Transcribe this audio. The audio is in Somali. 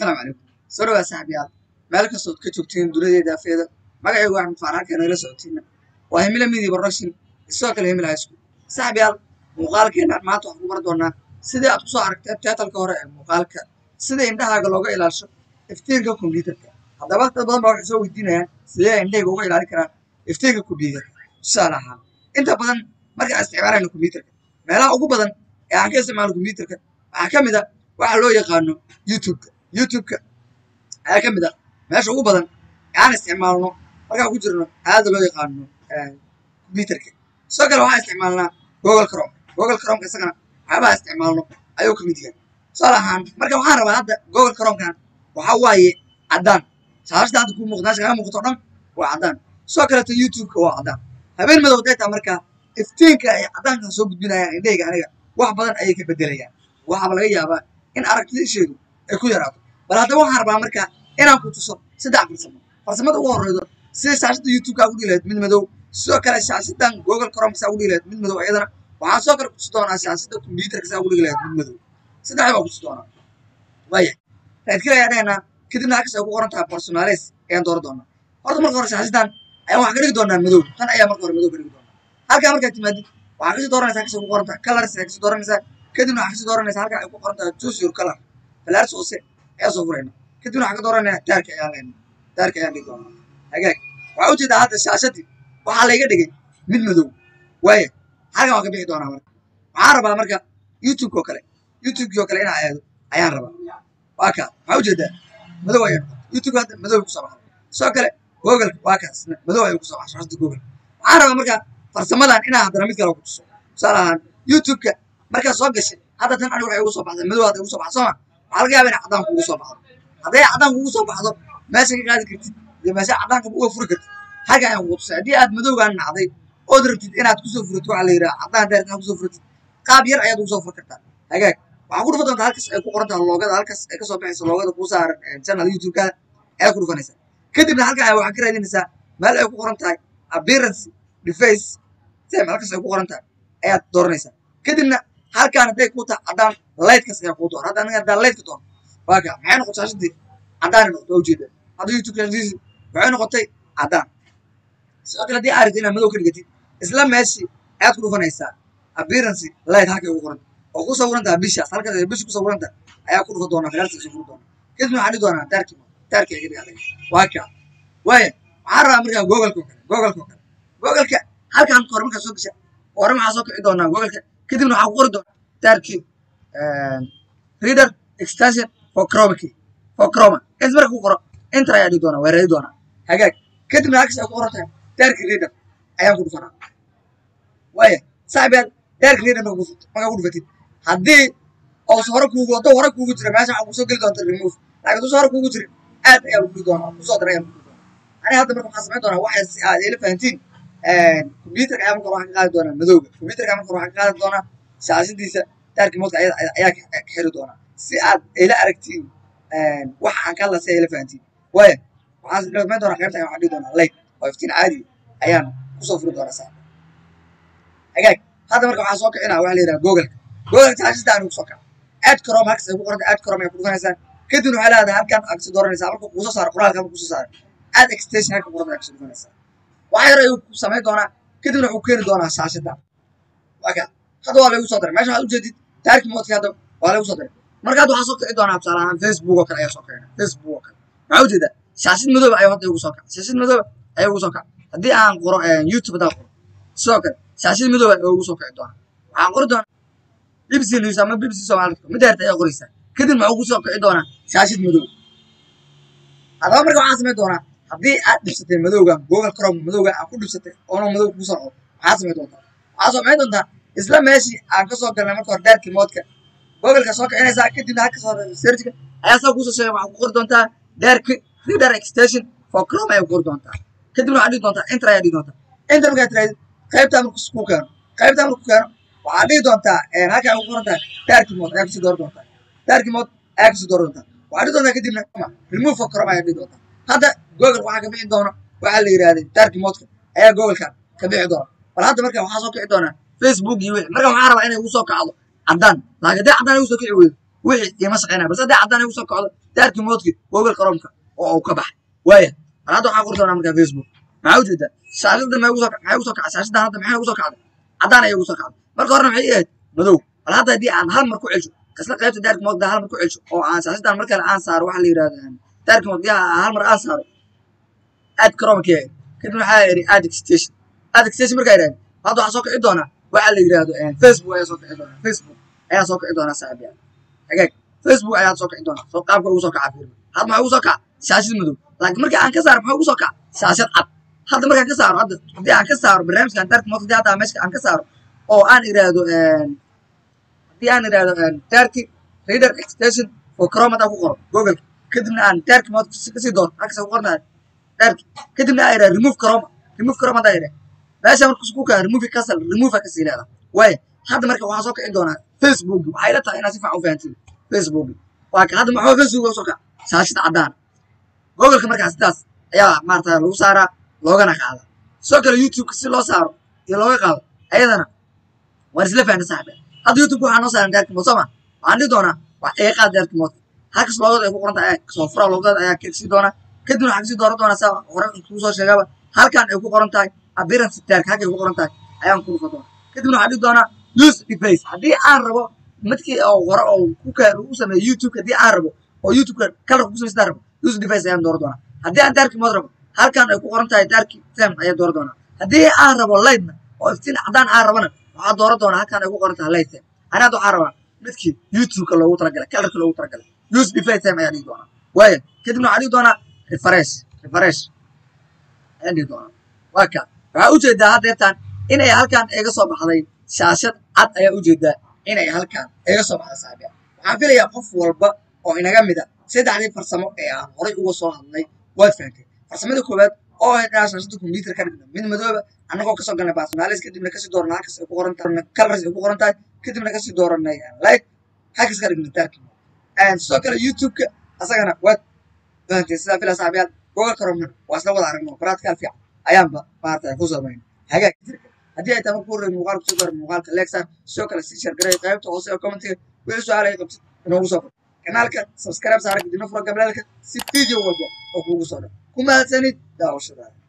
السلام عليكم سوري يا صاحبي يلا مالك صوت كجوجتين دوليدا فيدا magacaygu waxaan faaraarka inoo la socotiina waa himila midi barashin isoo kale himila isku صاحبي يلا muuqaalkeena maanta waxaan ku bar doonaa sidii aad ku soo aragtay title-ka hore ee muuqaalka sida indhahaaga looga ilaaliyo iftiinka kombiyuutarka haddaba dad badan baa waxay soo weydiinayaan sidee indhahaaga uga ilaalin karaan iftiinka kombiyuutarka tusaale ahaan inta badan marka aan isticmaalayno kombiyuutarka meelaha ugu badan ee aan ka isticmaalo kombiyuutarka waxaa ka mid ah waxa loo yaqaano youtube-ka ayaa ka mid ah meesha ugu badan ee aan isticmaalno markaan ku jirno aada loo yaqaano kombiyuutarka sidoo kale waxaan isticmaalnaa google chrome isagana waxyaabaha isticmaalno ayuu ka mid yahay tusaale ahaan marka waxaan rabaa hadda google chrome-kan waxaa waaye caddaan shaashada hadda kuu muuqda meesha kaga muuqato o dhan waa caddaan sidoo kaleeto youtube-ka waa caddaan habeen madow haday tahay markaa iftiinka ay caddaankan soo gudbinayaan indhahayga aniga wax badan ayay ka bedelayaan waxaaba laga yaabaa in aragtidiisheedu ay ku yaraato bal haddaba waxaan rabaa markaa inaan ku tuso saddex farsamada ugu horreydo sida shaashada youtube-ka ugu dhigi lahayd mid madow sidoo kale shaashadan google chrome saa ugu dhigi lahayd mid madow iyadana waxaan soo kale ku tusi doonaa shaashada kombiyuutarka saa ugu dhigi lahayd mid madow saddexda baa ku tusi doonaa waaya raadkila ayaa dhahaynaa kadibna halkaas ay ku qoran tahay personalize ayaan dooran doonaa horta marka hore shaashadan ayaan waxaan ka dhigi doonaa madow tan ayaa marka hore madow ka dhigi doonaa halkaa markaad timaadid waxaa kasii dooranaysaa halkaas ay ku qoran tahay colors ayaa kasii dooranaysaa kadibna waxaa kasii dooranaysaa halkaa ay ku qoran tahay choose your color falaars hoose ayaa soo furayna kadibna waxaan ka dooranaya daarka ayaan leenahay daarka ayaan dhigi doonaa hagaag waxaa ujeedaa hadda shaashadii waxaa layga dhigay mid madow waaya halkan waan ka bixi doonaa marka waxaan rabaa marka youtube-ki oo kale inaan aado ayaan rabaa waa kaa waxaa ujeedaa madow ayaan youtube hadda madow ay kusoo baxday sidoo kale google waa kaas madow ayay kusoo baxay shaashada google waxaan rabaa marka farsamadan inaan haddana mid kale ku tuso tusaale ahaan youtube-ka markaad soo gashay hadda tan aniga waxay ugu soo baxday madow hadda igu soo baxdo sooma waxaa laga yaabaa inay caddaan kugu soo baxdo hadday caddaan kugu soo baxdo meesha ka qaadi kartid iyo meesha caddaanka uga furi kartid halka ayaan kugu tusay haddii aad madowgaan nacday ood rabtid inaad kusoo furatid waxaa la yidhaha caddaan dheer inaad kusoo furatid qaab yar ayaad ugu soo furi kartaa hagaag waxaa ku dhufa doontaa halkaas ay ku qoran tahay loogada halkaas ay kasoo baxayso loogada kuu saaran channel youtube-kaada ayaad ku dhufanaysaa kadibna halkan ayaa waxaad ka raadinaysaa meel ay ku qoran tahay appearance device same halkaas ay ku qoran tahay ayaad dooranaysaa kadibna halkaan hadday kuu tahay caddaan lightkaas ayaa kuu dooran hadda aniga haddaan lightka doono waa kaa maxay noqotay shaashadii caddaan noqotay waa ujeedaa hadda youtube shaashadiisi waxay noqotay caddaan sidoo kale haddii aad rabtid inaad madow ka dhigatid isla meeshii ayaad ku dhufanaysaa appearance light halkay ugu qoran oo ku sawiran tahay bishaas halkaas ay bishi ku sawiran tahay ayaa ku dhufa doonaa falaarta soo furi doonaa kadibna waxaan dhihi doonaa daarkii iga dhigaaday waa kaa waaya waxaan rabaa markaa google-ka halkaan hore markaa soo gasha hore waxaa soo kici doonaa google-ka kadibna waxaa ku qori doonaa daarkii reader extension for chroma kaas marka ku qoro enter ayaa dhihi doonaa waa raadi doonaa hagaag kadibna halkaas ay ku qoran tahay daarkii reader ayaan ku dhufanaa waaya saaxibaad daarkii reader markaa ku dhufatid haddii oos hore kuugu jira meesha waxaa kusoo geli doonta remove laakiin tusa hore kuugu jirin aad ayaa lagu doonaa kusoo daray ayaa lagu doonaa aniga hadda marka waxaan samayn doonaa waxay si aad ila fahantiin kombiyuutarka ayaa marka hore waxaan ka qaadi doonaa madowga kombiyuutarka marka hore waxaan ka qaadi doonaa shaashadiisa daarkii moodka ayaa ka xiri doonaa si aad ila aragtiin waxa aan ka hadla si ay ila fahantiin waaya waxaan samayn doonaa qaybta waxaan dhihi doonaa light oo iftiin caadi ayaan kusoo furi doonaa saa hagaag hadda marka waxaa soo kicinaa waxaa la yidhaha google shaashada aan ugu soo kaca add chrome halkaas ay ku qoranta add chrome ayaa ku dhufanaysaa kadibna waxay leedahay halkan aad kasii dooranaysaa marka kuu soo saaro qoraalka marka kusoo saaro add extension halka qoranta ayaa kasii dhufanaysaa wax yar ayuu ku samayn doonaa kadibna wuxuu keeni doonaa shaashada waa kaa hadda waa lagu soo daray meesha waxaad ujeedid daarkii moodkii hadda waa lagu soo daray marka hadda waxaa soo kici doonaa tusaale ahaan facebook oo kale ayaa soo kicina facebook oo kale waxaa ujeedaa shaashad madooba ayaa hadda igu soo kaca shaashad madooba ayaa igu soo kaca haddii aan qoro youtube haddaan qoro sidoo kale shaashad madooba ayaa igu soo kici doonaa waxaan qori doonaa bbc news ama bbc somali.com mid heerta ayaa qoraysaa kadibna waxuu ku soo kici doonaa shaashad madow haddaba marka waxaan samayn doonaa haddii aad dhibsatay madowga google chrome madowga aad ku dhibsatay oona madow kugu soo noqdo waxaad samayn doontaa isla meeshii aan ka soo galnay marka hore daarkii moodka google-ka soo kicinaysaa kadibna halka soo searchka ayaa saa kuusoo sheegay waxaa ku qori doontaa daarki reader extension for chrome ayaa ku qori doontaa kadibna waxaad dhihi doontaa enter ayaa dhihi doontaa enter markaad tirahdid qaybtaa marku keeno waxaad dhihi doontaa halka ay ku qoran tahay daarkii mood ayaa kasii dooran doontaa waxaad dhihi doontaa kadibna remove for chrome ayaa dhihi doontaa hadda google waxaa ka bixi doona waxaa la yidhahday daarkii moodka ayaa google-ka ka bixi doona bal hadda marka waxaa soo kici doonaa facebook iyo wixii marka waxaa rabaa inay ugu soo kacdo caddaan laakiin haddii caddaan igu soo kici weydo wixii ima shaqeynaya balse haddii caddaan igu soo kacdo daarkii moodkii google chromeka oo uu ka baxay waaya bal hadda waxaan qori doonaa markaa facebook maxaa ujeedaa shaashadda maxay ugu soo kacay shaashaddan hadda maxay ugu soo kacday caddaan ayay ugu soo kacday marka horena maxay ahayd madow bal hadda haddii aan hal mar ku celsho kasla qaybta daarkii moodka hal mar ku celsho oo aan shaashaddan mar kale aan saaro waxa la yidhahdaa daarkii moodka hal mar aan saaro aad chromeka kadib waxaa yidhi add extension markaa yidhahda hadda waxaa soo kici doonaa waxaa la yidhahdo facebook ayaa soo kici doonaa facebook ayaa soo kici doonaa saaxiibyaal hagaag facebook ayaa soo kici doonaa soo qaabka ugu soo kaca fiirma hadda maxaa ugu soo kaca shaashad madow laakiin marka aan ka saaro maxaa ugu soo kaca shaashad cad hadda markaan ka saaro hadda haddii aan ka saaro barnaamijkan dark mode haddii hadda meesha aan ka saaro oo aan iraahdo haddii aan iraahdo dark reader extension for chrome haddaan ku qoro google kadibna aan dark mode kasii dooro halkaas ku qornaa dark kadibna aan iraahdo remove chrome haddaan iraahdo meesha marka isku kaa remove cancel remove ka sii leedahay waaya hadda marka waxaa soo kici doonaa facebook waxay ila tahay inaad si fiican u fahantiin facebook waa ka hadda maxaa facebook soo kaca shaashad caddaan google markaas sidaas ayaa maaragtay lagu saaraa loogana qaada soo kale youtube si loo saaro iyo looga qaado ayadana waan isla fahanay saaxiib hadda youtube waxaa noo saaran dark mode soma waxaan dhihi doonaa wax iga qaad dark mode halkas loogada ay ku qoran tahay soo fura loogada ayaa kasii doonaa kadibna waxaa kasii dooran doonaa saa hore kuu soo sheegaba halkan ay ku qoran tahay appearance dark halkay ku qoran tahay ayaan ku dhufan doonaa kadibna waxaan dhihi doonaa use device haddii aan rabo midkii oo hore oo ku sameeyo youtube haddii aan rabo oo youtube kalarka ku samaystaan rabo use device ayaan dooran doonaa haddii aan dark mode rabo halkan ay ku qoran tahay dark theme ayaan dooran doonaa haddii aan rabo lightna oo iftiin caddaan aan rabana waxaa dooran doonaa halkan ay ku qoran tahay light theme ani hadda waxaan rabaa midkii youtube-ka loogu talagalay kalarka loogu talagalay use device theme ayaan dhihi doonaa waaya kadibna waxaan dhihi doonaa refresh ayaan dhihi doonaa waa ka waxaa ujeedaa haddeertaan inay halkan iga soo baxday shaashad cad ayaa ujeedaa inay halkan iga soo baxday saaxiibya waxaan filayaa qof walba oo inaga mida saddexdii farsamo ee aan horay uga soo hadlay waad fahantay farsamada koowaad oo ahayd inaan shaashadda computer ka dhigno mid madooba annagoo kasoo galnay personalis kadibna kasii dooranay halkas ay ku qoran tahay colors ay ku qoran tahay kadibna kasii dooranay light halkas ka dhignay dark sidoo kale youtube-ka asagana waad fahantay sidaa filaa saaxiibyaal google chrome waa isla wada aragno practical fiican ayaanba maaragtay ku samayn hagaag haddii ay tahay markuu reeb muuqaalka soo gaaro muuqaalka lexar sidoo kale sii share garay qaybta hoose ee commentiga wixii su'aal ay qabtid inoogu soo qor kanaalka subscribe saara kadibna furo gabdhalka si video walba oo kuugu soo dhaco ku mahadsanid daawashadaada